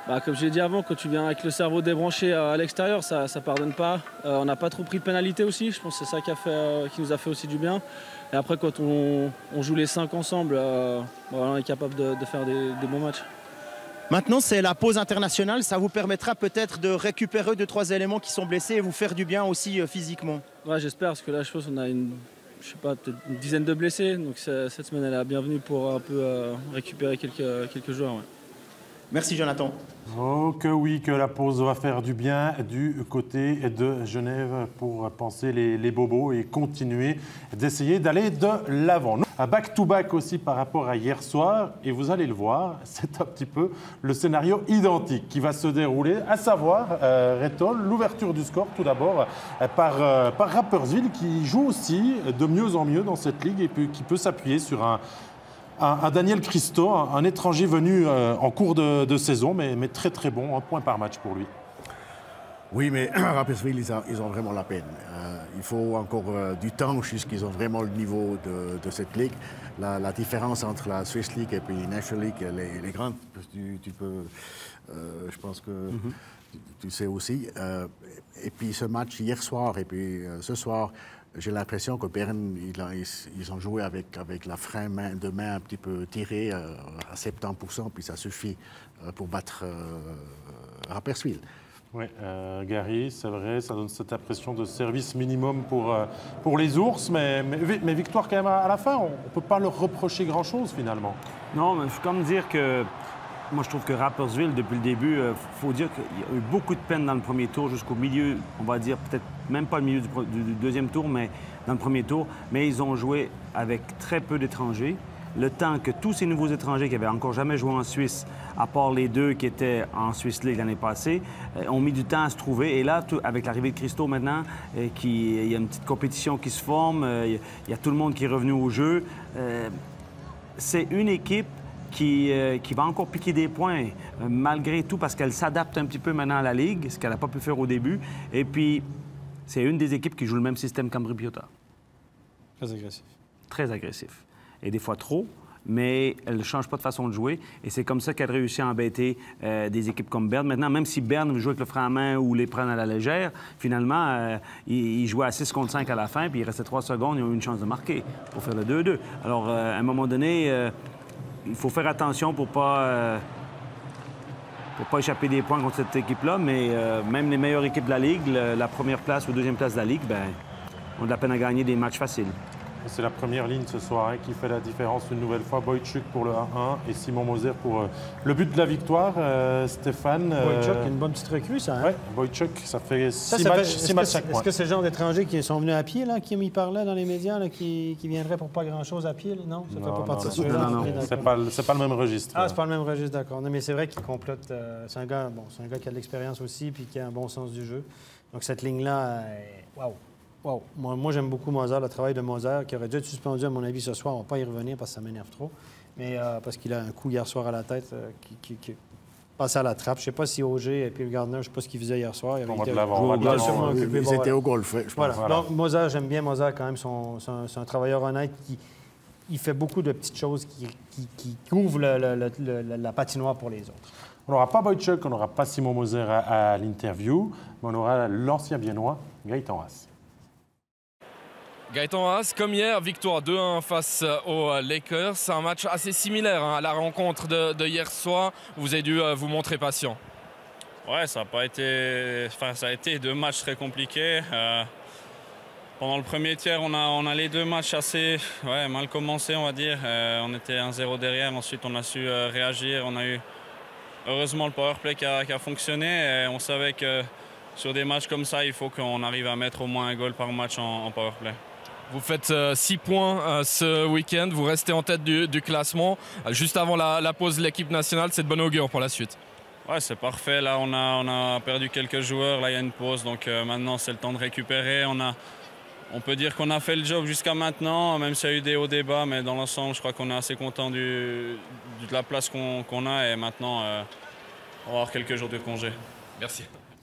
Comme je l'ai dit avant, quand tu viens avec le cerveau débranché à l'extérieur, ça ne pardonne pas. On n'a pas trop pris de pénalité aussi, je pense que c'est ça qui nous a fait aussi du bien. Et après, quand on joue les 5 ensemble, on est capable de faire des bons matchs. Maintenant, c'est la pause internationale. Ça vous permettra peut-être de récupérer 2-3 éléments qui sont blessés et vous faire du bien aussi physiquement. Ouais, j'espère, parce que là, je pense qu'on a peut-être une dizaine de blessés. Donc cette semaine, elle est la bienvenue pour un peu récupérer quelques joueurs. Ouais. Merci Jonathan. Oh que oui, que la pause va faire du bien du côté de Genève pour penser les bobos et continuer d'essayer d'aller de l'avant. Un back-to-back aussi par rapport à hier soir, et vous allez le voir, c'est un petit peu le scénario identique qui va se dérouler, à savoir, Rétol, l'ouverture du score tout d'abord par Rapperswil qui joue aussi de mieux en mieux dans cette ligue et puis qui peut s'appuyer sur un Daniel Christo, un étranger venu en cours de saison, mais très très bon, 1 point par match pour lui. Oui, mais Rapperswil, ils ont vraiment la peine. Il faut encore du temps jusqu'ils ont vraiment le niveau de cette ligue. La différence entre la Swiss League et puis National League, elle est grande. Tu peux, je pense que tu sais aussi. Et puis ce match hier soir et puis ce soir, j'ai l'impression que Berne, ils ont joué avec la frein de main un petit peu tirée à 70%, puis ça suffit pour battre Rapperswil. Oui, Gary, c'est vrai, ça donne cette impression de service minimum pour les ours, mais victoire quand même à la fin. On ne peut pas leur reprocher grand-chose finalement. Non, mais il faut quand même dire que moi, je trouve que Rapperswil, depuis le début, il faut dire qu'il y a eu beaucoup de peine dans le premier tour jusqu'au milieu, on va dire peut-être même pas le milieu du deuxième tour, mais dans le premier tour. Mais ils ont joué avec très peu d'étrangers. Le temps que tous ces nouveaux étrangers qui n'avaient encore jamais joué en Suisse, à part les 2 qui étaient en Swiss League l'année passée, ont mis du temps à se trouver. Et là, avec l'arrivée de Christo maintenant, il y a une petite compétition qui se forme, il y a tout le monde qui est revenu au jeu. C'est une équipe qui va encore piquer des points, malgré tout, parce qu'elle s'adapte un petit peu maintenant à la Ligue, ce qu'elle n'a pas pu faire au début. Et puis, c'est une des équipes qui joue le même système qu'Ambri Piotta. Très agressif. Très agressif. Et des fois trop, mais elle ne change pas de façon de jouer. Et c'est comme ça qu'elle réussit à embêter des équipes comme Berne. Maintenant, même si Berne joue avec le frein à main ou les prennent à la légère, finalement, ils jouaient à 6 contre 5 à la fin, puis il restait 3 secondes, ils ont eu une chance de marquer pour faire le 2-2. Alors, à un moment donné, il faut faire attention pour pas échapper des points contre cette équipe-là, mais même les meilleures équipes de la Ligue, la première place ou deuxième place de la Ligue, ont de la peine à gagner des matchs faciles. C'est la première ligne ce soir qui fait la différence une nouvelle fois. Boychuk pour le 1-1 et Simon Moser pour le but de la victoire. Stéphane. Boychuk, une bonne petite recrue, ça. Hein? Oui, Boychuk, ça fait 6 matchs, 5 points. Est-ce que c'est le genre d'étrangers qui sont venus à pied, là, qui m'y parlaient dans les médias, là, qui viendraient pour pas grand-chose à pied? Là? Non, ça ne fait pas partie de ceux-là. Non, c'est pas le même registre. Ah, c'est pas le même registre, d'accord. Non, mais c'est vrai qu'il complote. C'est un gars qui a de l'expérience aussi puis qui a un bon sens du jeu. Donc cette ligne-là, waouh! Wow. Moi, j'aime beaucoup Moser, le travail de Moser, qui aurait dû être suspendu, à mon avis, ce soir. On ne va pas y revenir parce que ça m'énerve trop. Mais parce qu'il a un coup hier soir à la tête qui passe à la trappe. Je ne sais pas si Auger et puis le Gardner, je ne sais pas ce qu'il faisait hier soir. Ils étaient au golf, je pense. Voilà. Donc, Moser, j'aime bien Moser quand même. C'est un travailleur honnête il fait beaucoup de petites choses qui ouvrent la patinoire pour les autres. On n'aura pas Boychuk, on n'aura pas Simon Moser à l'interview, mais on aura l'ancien Viennois, Gaëtan Haas. Gaëtan Haas, comme hier, victoire 2-1 face aux Lakers. C'est un match assez similaire à la rencontre de hier soir. Vous avez dû vous montrer patient. Ouais, ça a été 2 matchs très compliqués. Pendant le premier tiers, on a les 2 matchs assez mal commencés, on va dire. On était 1-0 derrière, ensuite on a su réagir. On a eu heureusement le powerplay qui a fonctionné. Et on savait que sur des matchs comme ça, il faut qu'on arrive à mettre au moins un goal par match en powerplay. Vous faites 6 points ce week-end, vous restez en tête du classement. Juste avant la pause de l'équipe nationale, c'est de bon augure pour la suite. Ouais, c'est parfait. Là, on a perdu quelques joueurs. Là, il y a une pause, donc maintenant, c'est le temps de récupérer. On peut dire qu'on a fait le job jusqu'à maintenant, même s'il y a eu des hauts débats, mais dans l'ensemble, je crois qu'on est assez content de la place qu'on a. Et maintenant, on va avoir quelques jours de congé. Merci.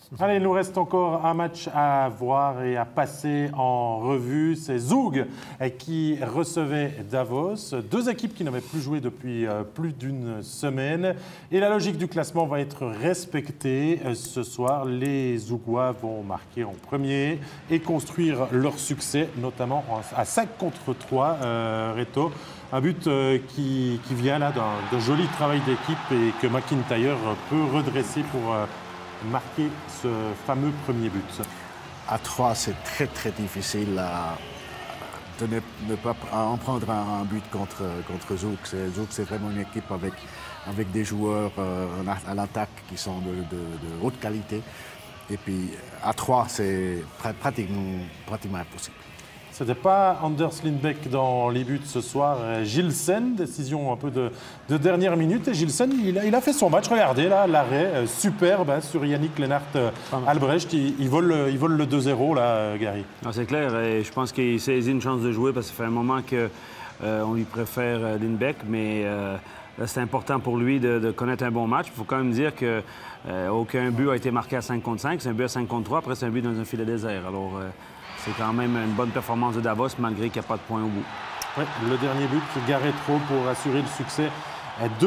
Allez, il nous reste encore un match à voir et à passer en revue. C'est Zug qui recevait Davos. Deux équipes qui n'avaient plus joué depuis plus d'une semaine. Et la logique du classement va être respectée. Ce soir, les Zugois vont marquer en premier et construire leur succès, notamment à 5 contre 3, Reto. Un but qui vient là d'un joli travail d'équipe et que McIntyre peut redresser pour marquer ce fameux premier but. À 3, c'est très très difficile de ne pas en prendre un but contre Zug. Zug, c'est vraiment une équipe avec des joueurs à l'attaque qui sont de haute qualité. Et puis à 3, c'est pratiquement impossible. Ce n'était pas Anders Lindbeck dans les buts ce soir. Gilsen, décision un peu de dernière minute. Et Gilsen, il a fait son match. Regardez là, l'arrêt superbe sur Yannick Lennart Albrecht. Il vole le 2-0 là, Gary. C'est clair. Et je pense qu'il saisit une chance de jouer parce que ça fait un moment qu'on lui préfère Lindbeck. Mais c'est important pour lui de connaître un bon match. Il faut quand même dire qu'aucun but a été marqué à 5 contre 5. C'est un but à 5 contre 3. Après, c'est un but dans un filet désert. Alors, c'est quand même une bonne performance de Davos, malgré qu'il n'y a pas de points au bout. Oui, le dernier but, Garretro pour assurer le succès. 2-0.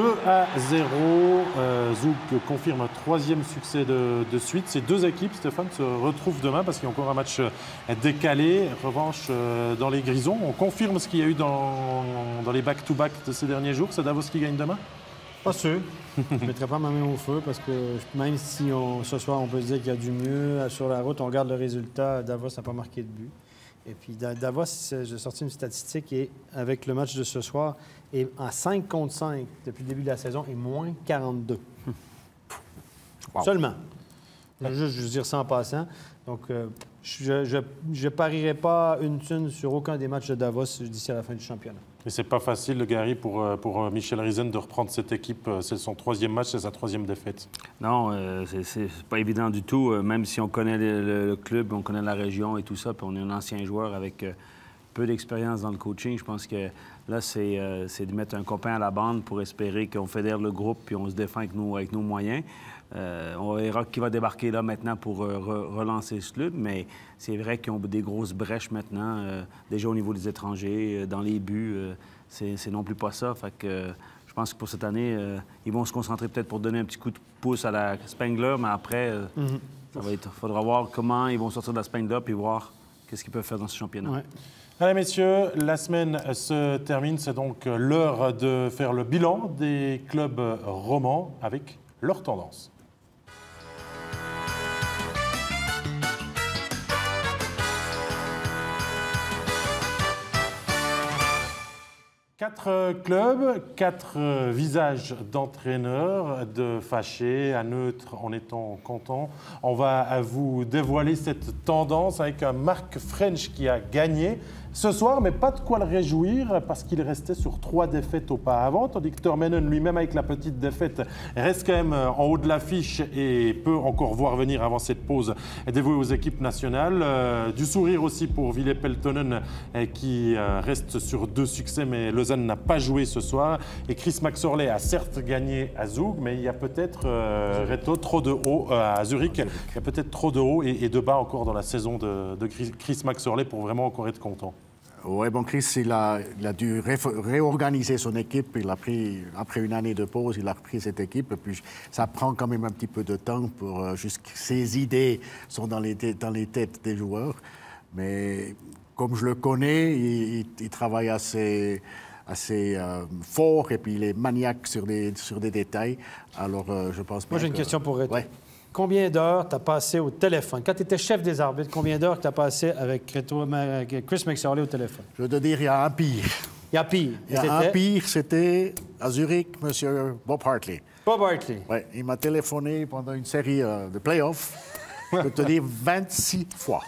Zug confirme un troisième succès de suite. Ces deux équipes, Stéphane, se retrouvent demain parce qu'il y a encore un match décalé. Revanche dans les Grisons. On confirme ce qu'il y a eu dans les back-to-back de ces derniers jours. C'est Davos qui gagne demain? Pas sûr. Je ne mettrai pas ma main au feu parce que même si ce soir on peut se dire qu'il y a du mieux sur la route, on regarde le résultat, Davos n'a pas marqué de but. Et puis Davos, j'ai sorti une statistique et avec le match de ce soir, est en 5 contre 5 depuis le début de la saison et moins 42. Wow. Seulement. Je veux juste dire ça en passant. Donc, je ne parierai pas une thune sur aucun des matchs de Davos d'ici à la fin du championnat. Et c'est pas facile, Gary, pour Michel Riesen de reprendre cette équipe. C'est son troisième match, c'est sa troisième défaite. Non, c'est pas évident du tout. Même si on connaît le club, on connaît la région et tout ça, puis on est un ancien joueur avec peu d'expérience dans le coaching. Je pense que là, c'est de mettre un copain à la bande pour espérer qu'on fédère le groupe puis on se défend avec nos moyens. On verra qui va débarquer là maintenant pour relancer ce club, mais c'est vrai qu'ils ont des grosses brèches maintenant, déjà au niveau des étrangers, dans les buts, c'est non plus pas ça. Fait que je pense que pour cette année, ils vont se concentrer peut-être pour donner un petit coup de pouce à la Spengler, mais après, il faudra voir comment ils vont sortir de la Spengler puis voir qu'est-ce qu'ils peuvent faire dans ce championnat. Ouais. Allez, messieurs, la semaine se termine. C'est donc l'heure de faire le bilan des clubs romans avec leur tendance. 4 clubs, 4 visages d'entraîneurs, de fâchés à neutres en étant contents. On va vous dévoiler cette tendance avec un Mark French qui a gagné ce soir, mais pas de quoi le réjouir parce qu'il restait sur 3 défaites auparavant, tandis que Tormenon lui-même avec la petite défaite reste quand même en haut de l'affiche et peut encore voir venir avant cette pause dévouée aux équipes nationales. Du sourire aussi pour Ville Peltonen qui reste sur 2 succès, mais Lausanne n'a pas joué ce soir. Et Chris Maxorley a certes gagné à Zug, mais il y a peut-être, Reto, trop de haut à Zurich. Il y a peut-être trop de haut et de bas encore dans la saison de Chris Maxorley pour vraiment encore être content. Oui, bon, Chris, il a dû réorganiser son équipe. Il a pris, après une année de pause, il a repris cette équipe. Et puis, ça prend quand même un petit peu de temps pour juste ses idées sont dans les têtes des joueurs. Mais comme je le connais, il travaille assez fort et puis il est maniaque sur des détails. Alors, je pense. Moi, j'ai une question pour Reto. Ouais. Combien d'heures tu as passé au téléphone? Quand tu étais chef des arbitres, combien d'heures tu as passé avec Chris Maxorley au téléphone? Je veux te dire, il y a un pire. Il y a pire. Il y a un pire, c'était à Zurich, M. Bob Hartley. Bob Hartley. Oui, il m'a téléphoné pendant une série de playoffs. Je peux te dire 26 fois.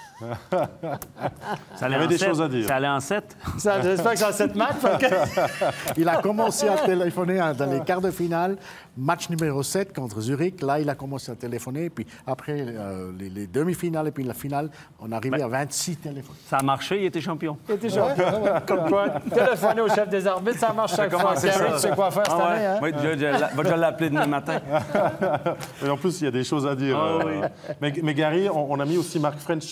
Ça allait des choses à dire. Ça allait en 7. J'espère que c'est en 7 matchs. Il a commencé à téléphoner dans les quarts de finale, match numéro 7 contre Zurich. Là, il a commencé à téléphoner. Puis après les demi-finales et puis la finale, on est arrivé à 26 téléphones. Ça a marché, il était champion. Il était champion. Comme quoi, téléphoner au chef des arbitres, ça marche chaque fois. Gary, tu sais quoi faire cette année. Hein? Oui, je vais l'appeler demain matin. Et en plus, il y a des choses à dire. Oui. Mais Gary, on a mis aussi Mark French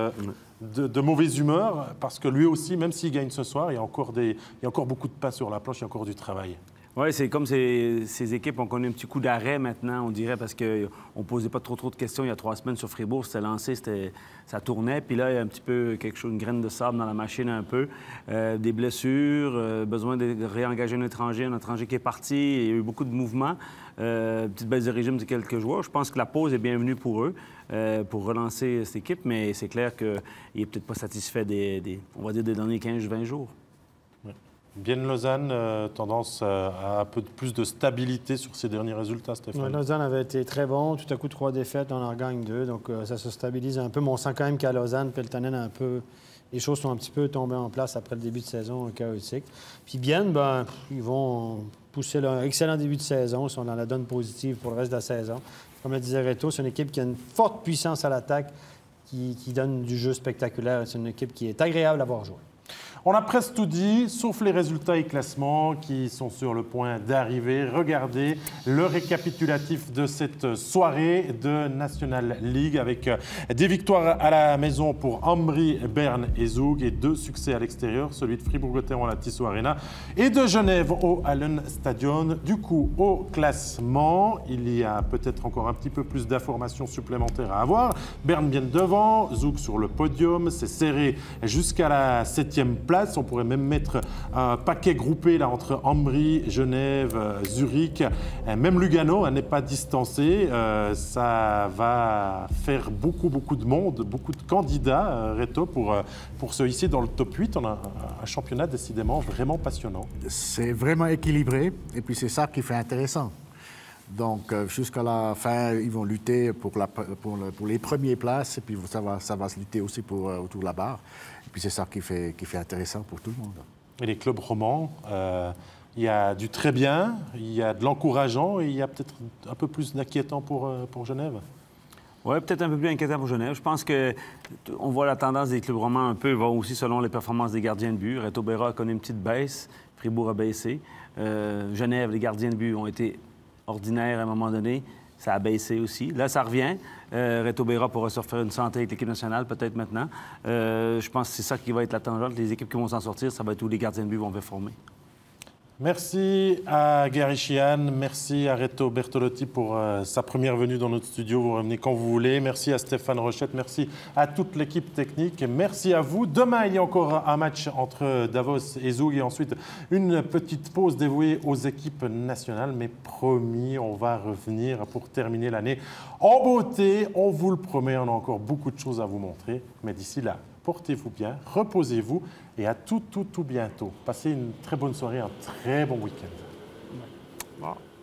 de mauvaise humeur, parce que lui aussi, même s'il gagne ce soir, il y a encore beaucoup de pain sur la planche, il y a encore du travail. Oui, c'est comme ces équipes ont connu un petit coup d'arrêt maintenant, on dirait, parce qu'on ne posait pas trop de questions il y a 3 semaines sur Fribourg. C'était lancé, ça tournait. Puis là, il y a un petit peu quelque chose, une graine de sable dans la machine un peu. Des blessures, besoin de réengager un étranger qui est parti. Il y a eu beaucoup de mouvements. Petite baisse de régime de quelques joueurs. Je pense que la pause est bienvenue pour eux, pour relancer cette équipe. Mais c'est clair qu'il n'est peut-être pas satisfait on va dire, des derniers 15-20 jours. Bienne Lausanne, tendance à un peu plus de stabilité sur ses derniers résultats, Stéphane. Ouais, Lausanne avait été très bon. Tout à coup, 3 défaites, on en regagne 2. Donc, ça se stabilise un peu. Mais on sent quand même qu'à Lausanne, Peltonen a un peu... Les choses sont un petit peu tombées en place après le début de saison chaotique. Puis Bienne, ils vont pousser leur excellent début de saison. Ils sont dans la donne positive pour le reste de la saison. Comme le disait Reto, c'est une équipe qui a une forte puissance à l'attaque, qui donne du jeu spectaculaire. C'est une équipe qui est agréable à voir jouer. On a presque tout dit, sauf les résultats et classements qui sont sur le point d'arriver. Regardez le récapitulatif de cette soirée de National League avec des victoires à la maison pour Ambry, Berne et Zug et 2 succès à l'extérieur, celui de Fribourg-Gotteron à la Tissot Arena et de Genève au Hallenstadion. Du coup, au classement, il y a peut-être encore un petit peu plus d'informations supplémentaires à avoir. Berne bien devant, Zug sur le podium, c'est serré jusqu'à la 7e place. On pourrait même mettre un paquet groupé là, entre Ambry, Genève, Zurich. Même Lugano n'est pas distancé. Ça va faire beaucoup de monde, beaucoup de candidats, Reto, pour se hisser dans le top 8. On a un championnat décidément vraiment passionnant. C'est vraiment équilibré et puis c'est ça qui fait intéressant. Donc, jusqu'à la fin, ils vont lutter pour les premières places et puis ça va se lutter aussi autour de la barre. Et puis c'est ça qui fait intéressant pour tout le monde. Et les clubs romans, il y a du très bien, il y a de l'encourageant et il y a peut-être un peu plus d'inquiétant pour Genève. Oui, peut-être un peu plus inquiétant pour Genève. Je pense qu'on voit la tendance des clubs romans un peu, va aussi selon les performances des gardiens de but. Reto Berra a connu une petite baisse, Fribourg a baissé. Genève, les gardiens de but ont été ordinaires à un moment donné. Ça a baissé aussi. Là, ça revient. Reto Berra pourra se refaire une santé avec l'équipe nationale, peut-être maintenant. Je pense que c'est ça qui va être la tangente. Les équipes qui vont s'en sortir, ça va être où les gardiens de but vont performer. Merci à Gary Sheehan, merci à Reto Bertolotti pour sa première venue dans notre studio. Vous revenez quand vous voulez. Merci à Stéphane Rochette, merci à toute l'équipe technique. Merci à vous. Demain, il y a encore un match entre Davos et Zug et ensuite une petite pause dévouée aux équipes nationales. Mais promis, on va revenir pour terminer l'année en beauté. On vous le promet, on a encore beaucoup de choses à vous montrer. Mais d'ici là, portez-vous bien, reposez-vous et à tout bientôt. Passez une très bonne soirée, un très bon week-end. Bon.